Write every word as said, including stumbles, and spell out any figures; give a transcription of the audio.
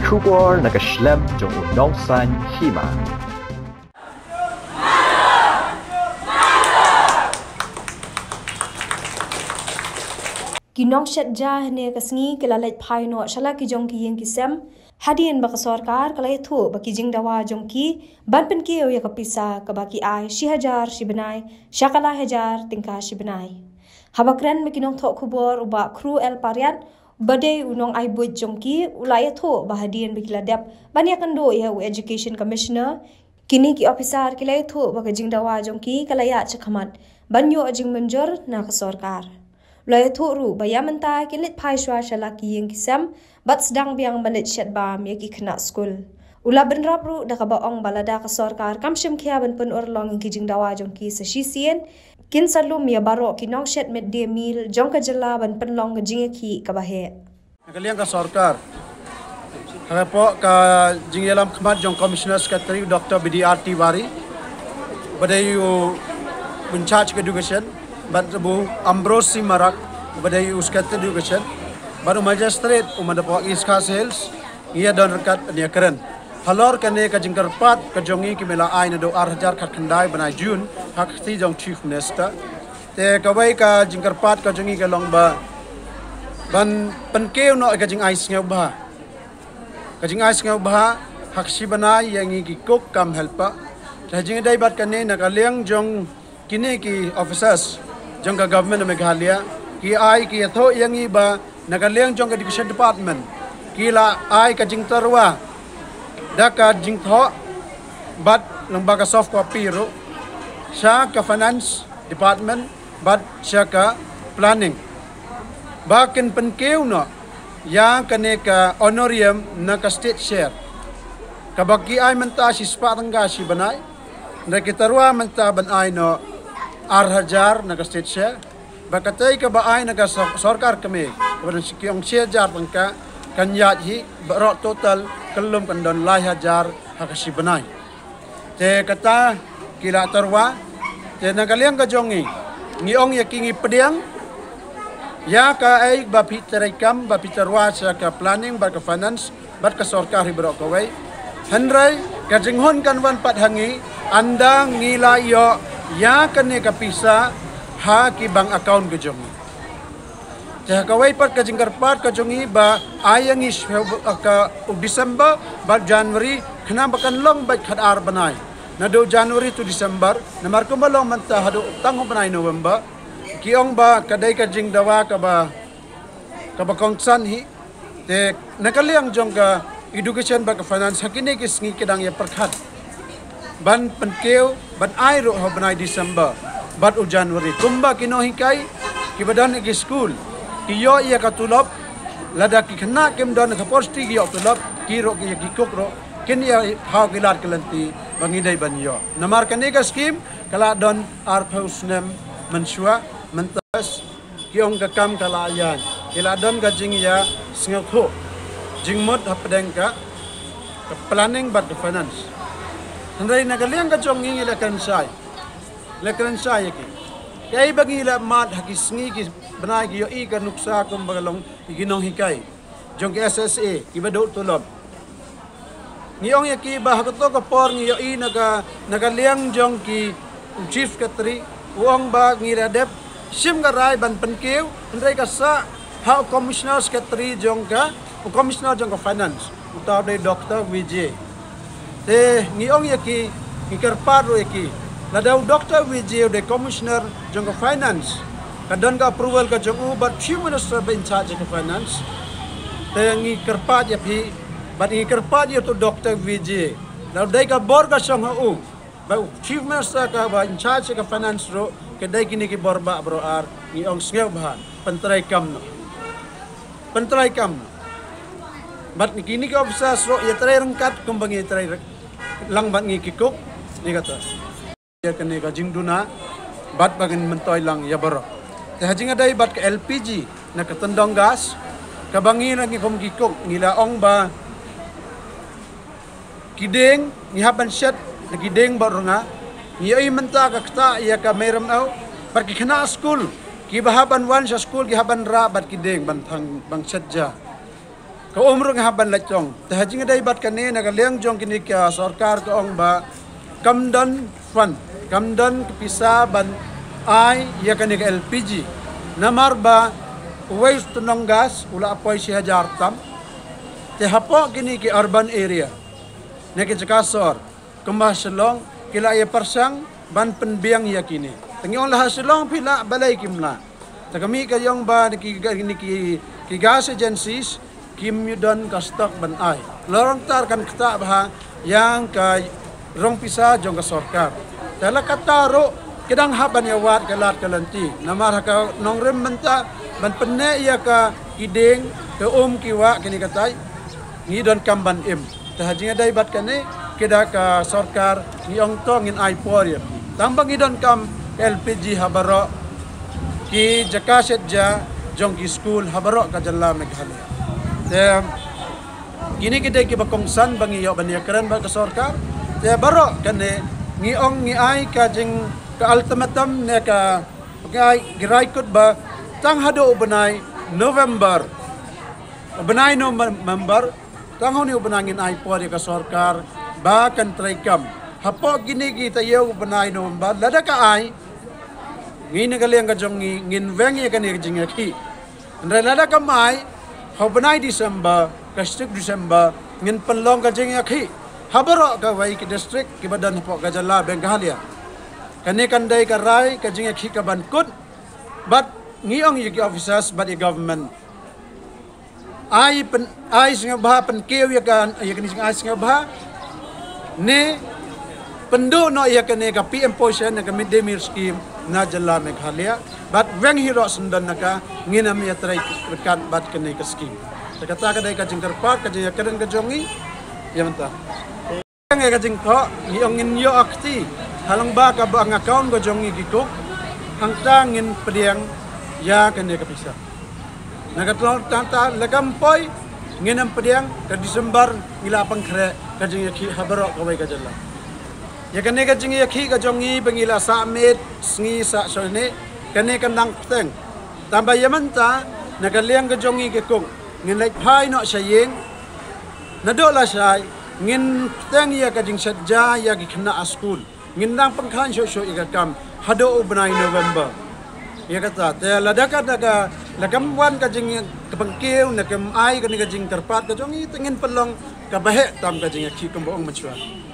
kubor nakaslem jong unongsan hima. Ginong shet jah ne kasngi kelalet pai no shala ki jong ki yeng kisem hadien baka sarkar kalai thu baki jing dawa jong ki ban pen ki ya kapisa ka baki ai shi hajar shi benai shakala hajar tingka shi benai habakren me kinong tho khubor uba kru el pariat bade unong ai buat jong ki ulai thu ba hadien baki ladap ban ya kando ya education commissioner kini ki officer kilai thu baka jing dawa jong ki kalaya chakhamat banyo ajing menjor na ka sarkar Laya thuru bayamanta kilit paiswa shalaki yang kisam bat sedang biang manit syat bam yaki kena skul. Ula benrap ru da kaba ong balada ka sarkar kamshim kia ban pen orlong yang kijing dawa jong ki sa shisien kin salum ya baro kinong syat midday meal jong ka jala ban pen long ka jing ki kabahe. Kalian ka sarkar hapo ka jing yalam khmat jong commissioner secretary Doctor B D R Tiwari badayu in charge education But bu Ambrosi Marak badai uskat education baru magistrate umada po iska sales ia don rekat dia keren halor kane ka jingkar pat ka jongi ki mela ai na do ar hajar khat khandai banai jun hak ti jong chief minister te ka bai ka jingkar pat ka jongi ka long ba ban pen keu no ka jing ai sngeu ba ka jing ai sngeu ba hak si banai yang ki kok kam helpa ta jing dai bat kane na ka leng jong kini ki officers jong ka government of Meghalaya ki ai ki tho yang iba nagaleng jong ka education department ki la ai ka jing tarwa da ka jing tho bat lamba ka soft copy ro sha ka finance department bat sha ka planning bakin penkeu no yang kane ka honorarium na ka state share ka baki ai menta si spa tangga si banai na ki tarwa menta ban ai no ar hajar naga state share bakatai ka baai naga sarkar kami kepada sekian share jar bangka kanyat hi berok total kelum kandon lai hajar hakasi benai te kata kila tarwa te naga liang ka jongi ngiong yakingi pediang ya ka ai bapi terekam bapi tarwa sa ka planning ba ka finance bat ka sarkar hi berok kawai handrai ka jinghon kan wan pat hangi anda ngila yo ya kene kapisa ha ki bank account ke jongi ja kawai pat ka jingkar pat ka jongi ba ayang is ka December ba January khana bakan long ba khadar banai na do January to December na marko balong manta hado tang banai November kiong ba kadai ka jing dawa ka ba ka ba kongsan hi te nakaliang jong ka education ba ka finance hakine ki sngi kedang ya perkhat ban penkeu ban ai ro ho banai December bat u January kumba kino hikai ki badan ki school ki yo ia ka tulop lada ki khna kem don ka posti ki yo tulop ki ro ki ki kok ro ken ya ha ki lat kelanti bangi dai ban yo namar kane ka scheme kala don ar phusnem mansua mentas ki ong ka kam kala yan kila don ka jing ya sngau tho jingmot hapdeng ka planning but the finance Handai nagaliang ka jong ngi lekan sai. Lekan sai ki. Kai bagi la mat hakis ngi ki banai ki yo i ka nuksa kum bagalong iginong hikai. Jong ki S S A ki bado tulop. Ngi ong ki ba hakoto ka por ngi yo i naga nagaliang jong ki chief secretary uong ba ngi radep sim ka rai ban penkeu handai ka sa ha commissioner secretary jong ka commissioner jong ka finance utaw dai Doctor Vijay te ngiong yaki ngikarpar ro yaki ladaw Doctor Vijay de commissioner jong finance kadon ka approval ka jong u but chief minister ba in charge ka finance te ngikarpar yapi but ngikarpar yo to Doctor Vijay law dai ka bor ka song u ba chief minister ka ba in charge ka finance ro kedai kini ki borba bro ar ngiong sngeu bahan pentrai kam no pentrai kam but kini ka officer ro ya trai rengkat kumbangi trai lang bat ngi kikuk ni kata ya kene ka jingduna bat bagan mentoy lang ya baro te hajing adai bat ke L P G na katendong gas kabangi na ngi kom kikuk ngila ong ba kideng ni haban shat na kideng baro nga ni ay menta ka kta ya ka meram au par ki khana school ki bahaban wan sa school ki haban ra bat kideng ban thang bang shat ja Ka umrung haban lachong. Tahajing dai bat kane naga liang jong kini ka sarkar ka ong ba kamdan fund. Kamdan kepisa ban ai ya kane L P G. Namar ba uwais tunong gas ula apoy si hajar tam. Te hapo kini ki urban area. Naki jakasor. Kemah selong kila ya persang ban penbiang ya kini. Tengiong lah selong pila balai kimla. Ta kami kayong ba niki niki ki gas agencies kim yudon ka stok ban ai. Lorong tar kan kata bah yang ka rong pisa jong ka sarkar. Tala kataro kedang haban ya wat kalat kalanti. Namar ka nong rem menta ban penne ya ka kiding ke um kiwa kini katai. Ni don kamban im. Tahajing dai bat kane keda ka sarkar ni ong to ngin ai por ya. Tambang idon kam L P G habaro ki jakaset ja jong ki school habaro ka jalla Meghalaya. Te kini kita ki bakongsan bangi yo bania keren ba ka sarkar. Te baro kane ni ong ni ai ka jing ka ultimatum ne ka kai girai kut ba tang hado ubanai November. Ubanai November tang honi ubanangin ai por ka sarkar ba kan traikam. Hapo gini kita yo ubanai November lada ka ai ngi nagaliang ka jong ngin wengi ka ni jing ki. Andra lada ka mai Habanai Disember, kastik Disember, ngin penlong ka jing yakhi. Habaro ka wai ki district ki badan po ka jalla Meghalaya. Kani kandai ka rai ka jing yakhi ka bankut. But ngiong yaki officers but the government. Ai pen ai singa bah pen keu ya kan ya kani singa ai singa bah. Ne pendu no ya kani ka P M portion na ka mid day meal scheme na jalla Meghalaya. But weng hiro sundan naka nginam ya try berkat bat kene ke skim. Kata ka dai ka jingkar park ka jaya keren ka jongi ya menta. Yang ka jing ko ngin ngin yo akti halang ba ka ba ang account ko jongi gikok hangta ngin pediang ya kene ka pisa. Nagatlo tanta lagampoy nginam pediang ka Disember ngilapang kre ka jing ki habaro ka wai ka jalla. Ya kene ka jing ki ka jongi bangila sa med sngi sa sone kane kanang teng tambah yamanta nagaliang ka jongi ke kong ngin like pai no sayeng nadola say ngin teng ya ka jing sadja ya ki khna school ngin nang pangkhan sho sho ya kam hado ubnai November ya kata te ladaka daga lagam wan ka jing kapangkeu nakam ai ka ni ka jing karpat ka jongi tengin pelong ka bahe tam ka jing ki kamboong machuan